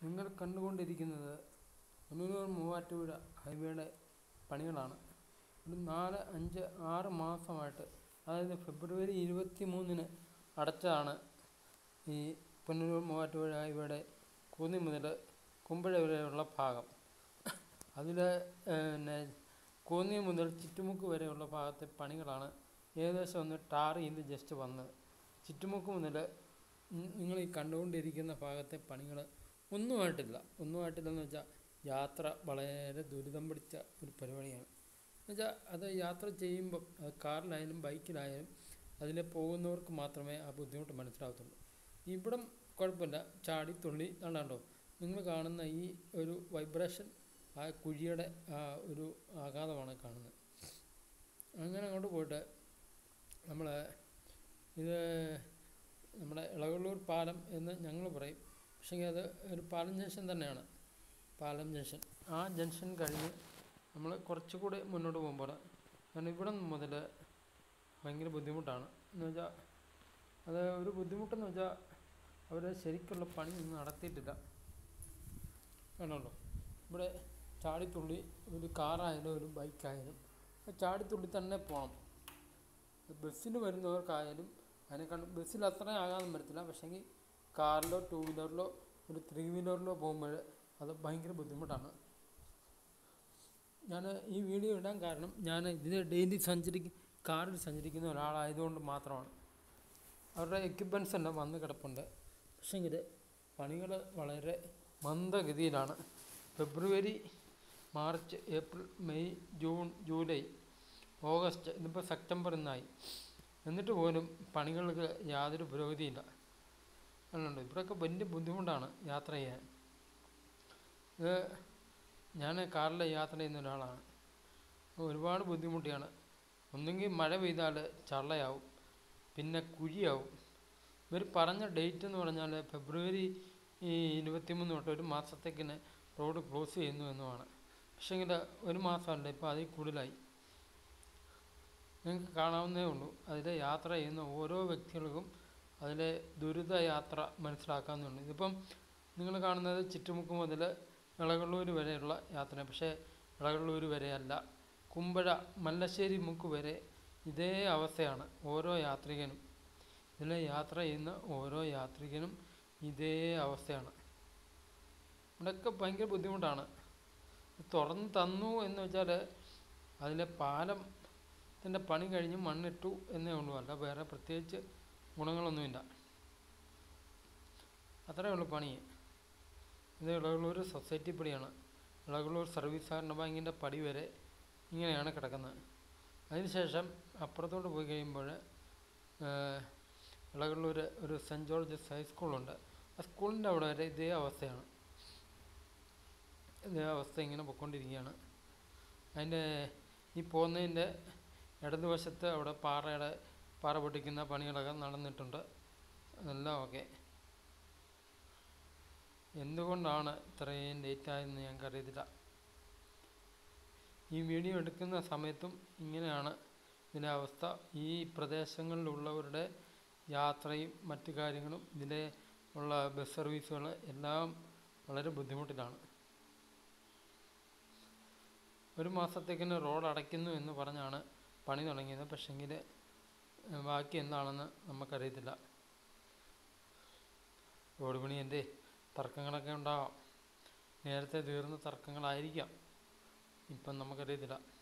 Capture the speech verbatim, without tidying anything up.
നിങ്ങൾ കണ്ടുകൊണ്ടിരിക്കുന്നത് പുനലൂർ മൂവാറ്റുപുഴ ഹൈവേയുടെ പണികളാണ്. ഒരു നാല് അഞ്ച് ആറ് മാസമായിട്ട്, അതായത് ഫെബ്രുവരി ഇരുപത്തി മൂന്നിന് അടച്ചതാണ് ഈ പുനലൂർ മൂവാറ്റുപുഴ ഹൈവേയുടെ കൂന്നി മുതൽ കുമ്പഴ വരെയുള്ള ഭാഗം. അതിൽ പിന്നെ കൂന്നി മുതൽ ചിറ്റുമുക്ക് വരെയുള്ള ഭാഗത്തെ പണികളാണ് ഏകദേശം ഒന്ന് ടാർ ചെയ്ത് ജസ്റ്റ് വന്നത്. ചിറ്റുമുക്ക് മുതൽ നിങ്ങൾ ഈ കണ്ടുകൊണ്ടിരിക്കുന്ന ഭാഗത്തെ പണികൾ ഒന്നുമായിട്ടില്ല. ഒന്നുമായിട്ടില്ലെന്ന് വെച്ചാൽ യാത്ര വളരെ ദുരിതം പിടിച്ച ഒരു പരിപാടിയാണ്. എന്നുവെച്ചാൽ അത് യാത്ര ചെയ്യുമ്പം അത് കാറിലായാലും ബൈക്കിലായാലും അതിൽ പോകുന്നവർക്ക് മാത്രമേ ആ ബുദ്ധിമുട്ട് മനസ്സിലാകത്തുള്ളൂ. ഇവിടം കുഴപ്പമില്ല, ചാടി തുള്ളി കണ്ടോ നിങ്ങൾ കാണുന്ന ഈ ഒരു വൈബ്രേഷൻ ആ കുഴിയുടെ ആ ഒരു ആഘാതമാണ് കാണുന്നത്. അങ്ങനെ അങ്ങോട്ട് പോയിട്ട് നമ്മൾ ഇത് നമ്മുടെ ഇളവള്ളൂർ പാലം എന്ന് ഞങ്ങൾ പറയും. പക്ഷേ അത് ഒരു പാലം ജംഗ്ഷൻ തന്നെയാണ്. പാലം ജംഗ്ഷൻ, ആ ജംഗ്ഷൻ കഴിഞ്ഞ് നമ്മൾ കുറച്ചുകൂടി മുന്നോട്ട് പോകുമ്പോൾ കാരണം ഇവിടെ മുതൽ ഭയങ്കര ബുദ്ധിമുട്ടാണ്. എന്ന് വെച്ചാൽ അത് ഒരു ബുദ്ധിമുട്ടെന്ന് വെച്ചാൽ അവർ ശരിക്കുള്ള പണിയൊന്നും നടത്തിയിട്ടില്ല. ആണല്ലോ ഇവിടെ ചാടിത്തുള്ളി ഒരു കാറായാലും ഒരു ബൈക്കായാലും ചാടിത്തുള്ളി തന്നെ പോകണം. ബസ്സിന് വരുന്നവർക്കായാലും അതിനെക്കാൾ ബസ്സിൽ അത്രയും ആഘാതം വരത്തില്ല. പക്ഷേങ്കിൽ കാറിലോ ടൂ വീലറിലോ ഒരു ത്രീ വീലറിലോ പോകുമ്പോൾ അത് ഭയങ്കര ബുദ്ധിമുട്ടാണ്. ഞാൻ ഈ വീഡിയോ ഇടാൻ കാരണം ഞാൻ ഇതിൽ ഡെയിലി സഞ്ചരിക്കും കാറിൽ സഞ്ചരിക്കുന്ന ഒരാളായതുകൊണ്ട് മാത്രമാണ്. അവരുടെ എക്യുപ്മെൻറ്റ്സ് എല്ലാം വന്ന് കിടപ്പുണ്ട്. പക്ഷേങ്കിൽ പണികൾ വളരെ മന്ദഗതിയിലാണ്. February March April May June July August ഇതിപ്പോൾ സെപ്റ്റംബർ എന്നായി, എന്നിട്ട് പോലും പണികൾക്ക് യാതൊരു പുരോഗതിയില്ല. അല്ലുണ്ട് ഇവിടെയൊക്കെ വലിയ ബുദ്ധിമുട്ടാണ് യാത്ര ചെയ്യാൻ. ഇത് ഞാൻ കാറിൽ യാത്ര ചെയ്യുന്ന ഒരാളാണ്. ഒരുപാട് ബുദ്ധിമുട്ടിയാണ്. ഒന്നുകിൽ മഴ പെയ്താൽ ചള്ളയാവും, പിന്നെ കുഴിയാവും. ഇവർ പറഞ്ഞ ഡേറ്റ് എന്ന് പറഞ്ഞാൽ ഫെബ്രുവരി ഈ ഇരുപത്തി മൂന്ന് തൊട്ട് ഒരു മാസത്തേക്കിന് റോഡ് ക്ലോസ് ചെയ്യുന്നു എന്നുമാണ്. പക്ഷേങ്കിൽ ഒരു മാസമല്ല, ഇപ്പോൾ അതിൽ കൂടുതലായി. നിങ്ങൾക്ക് കാണാവുന്നേ ഉള്ളൂ. അതിൽ യാത്ര ചെയ്യുന്ന ഓരോ വ്യക്തികൾക്കും അതിലെ ദുരിത യാത്ര മനസ്സിലാക്കാവുന്നതാണ്. ഇതിപ്പം നിങ്ങൾ കാണുന്നത് ചിറ്റുമുക്ക് മുതൽ ഇളവള്ളൂർ വരെയുള്ള യാത്രയാണ്. പക്ഷേ ഇളവള്ളൂർ വരെയല്ല, കുമ്പഴ മല്ലശ്ശേരി മുക്ക് വരെ ഇതേ അവസ്ഥയാണ് ഓരോ യാത്രികനും. ഇതിൽ യാത്ര ചെയ്യുന്ന ഓരോ യാത്രികനും ഇതേ അവസ്ഥയാണ്. ഇവിടെയൊക്കെ ഭയങ്കര ബുദ്ധിമുട്ടാണ്. തുറന്ന് തന്നു എന്ന് വെച്ചാൽ അതിലെ പാലത്തിൻ്റെ പണി കഴിഞ്ഞ് മണ്ണിട്ടു എന്നേ ഉള്ളൂ, അല്ല വേറെ പ്രത്യേകിച്ച് ഗുണങ്ങളൊന്നുമില്ല. അത്രയേ ഉള്ളൂ പണി. ഇത് ഇളവള്ളൂർ സൊസൈറ്റി പടിയാണ്. ഇളവള്ളൂർ സർവീസ് സഹകരണ ബാങ്കിൻ്റെ പടി വരെ ഇങ്ങനെയാണ് കിടക്കുന്നത്. അതിനുശേഷം അപ്പുറത്തോട്ട് പോയി കഴിയുമ്പോൾ ഇളവള്ളൂർ ഒരു സെൻറ്റ് ജോർജസ് ഹൈസ്കൂളുണ്ട്. ആ സ്കൂളിൻ്റെ അവിടെ വരെ ഇതേ അവസ്ഥയാണ്. ഇതേ അവസ്ഥ ഇങ്ങനെ പൊയ്ക്കൊണ്ടിരിക്കുകയാണ്. അതിൻ്റെ ഈ പോകുന്നതിൻ്റെ ഇടതുവശത്ത് അവിടെ പാറയുടെ പാറ പൊട്ടിക്കുന്ന പണികളൊക്കെ നടന്നിട്ടുണ്ട്. അതെല്ലാം ഓക്കെ. എന്തുകൊണ്ടാണ് ഇത്രയും ലേറ്റായതെന്ന് ഞങ്ങൾക്കറിയത്തില്ല. ഈ വീഡിയോ എടുക്കുന്ന സമയത്തും ഇങ്ങനെയാണ് ഇതിൻ്റെ അവസ്ഥ. ഈ പ്രദേശങ്ങളിലുള്ളവരുടെ യാത്രയും മറ്റു കാര്യങ്ങളും ഇതിലെ ഉള്ള ബസ് സർവീസുകൾ എല്ലാം വളരെ ബുദ്ധിമുട്ടിലാണ്. ഒരു മാസത്തേക്കിന് റോഡ് അടയ്ക്കുന്നു എന്ന് പറഞ്ഞാണ് പണി തുടങ്ങിയത്. പക്ഷേങ്കിൽ ബാക്കി എന്താണെന്ന് നമുക്കറിയത്തില്ല. റോഡ് പണിയല്ലേ, തർക്കങ്ങളൊക്കെ ഉണ്ടാവാം. നേരത്തെ തീർന്ന തർക്കങ്ങളായിരിക്കാം, ഇപ്പം നമുക്കറിയത്തില്ല.